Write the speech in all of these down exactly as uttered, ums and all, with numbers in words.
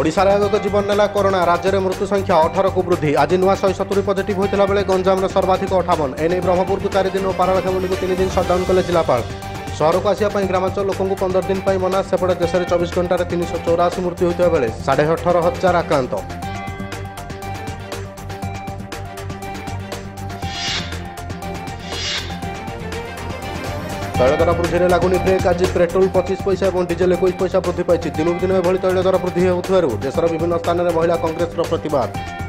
ओडिशार आगक जीवन नेला कोरोना। राज्य में मृत्यु संख्या अठारह को वृद्धि। आज नुआ शहे सतुरी पॉजिटिव होता बेले गंजाम सर्वाधिक अठावन। एने ब्रह्मपुर को चार दिन और पारलाखेमुंडी को तीन दिन सटडाउन कले जिलापाल। सहर को आसापी ग्रामांचल लोक पंदर दिन मना। सेपटे देश में चौबीस घंटे तीन सौ चौराशी मृत्यु होता बेले साढ़े अठारह हजार आक्रांत। तैल दर वृद्धि में लगुनि ब्रेक। आज पेट्रोल पच्चीस पैसा और डिजेल एक पैसा वृद्धि पाई। दिन दिन एभली तैल दर वृद्धि होथिबारु देशर विभिन्न स्थान में महिला कांग्रेस प्रतिबाद।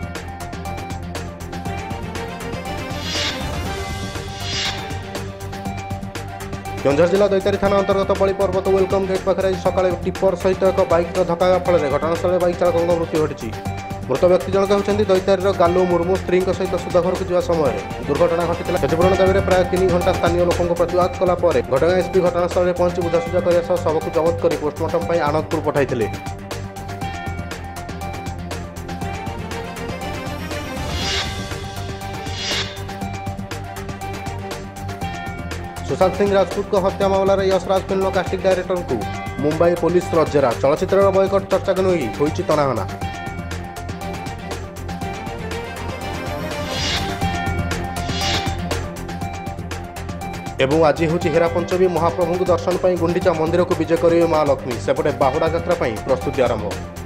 केन्दुझर जिला दैतारी थाना अंतर्गत बड़ी पर्वत वेलकम गेट पाखे सकाଳେ टिप्पर सहित एक बाइक धक्का फल घटनास्थल बाइक चालक मृत्यु घटी। मृत व्यक्ति जनक होती दैतारी गालू मुर्मू। स्त्री सहित सुधाघर को जावा समय दुर्घटना घटी। क्षतिपूरण दाबी प्राय तीन घंटा स्थानीय लोकों प्रतिवाद कलापर घटना एसपी घटनास्थल में पहुंची बुझासुझा करने शव को जबत कर पोस्टमार्टम आणंदपुर पठाई। सुशांत सिंह राजपूत को हत्या मामला में यशराज फिल्म कास्टिंग डायरेक्टर को मुंबई पुलिस जेरा। चलचित्र बयकट चर्चा को नहीं होइछि तनाहना। एवं आज हूँ हेरा पंचमी। महाप्रभु दर्शन पर गुंडीचा मंदिर को विजय करेंगे माँ लक्ष्मी। सेपटे बाहुड़ा यात्रा प्रस्तुति आरंभ।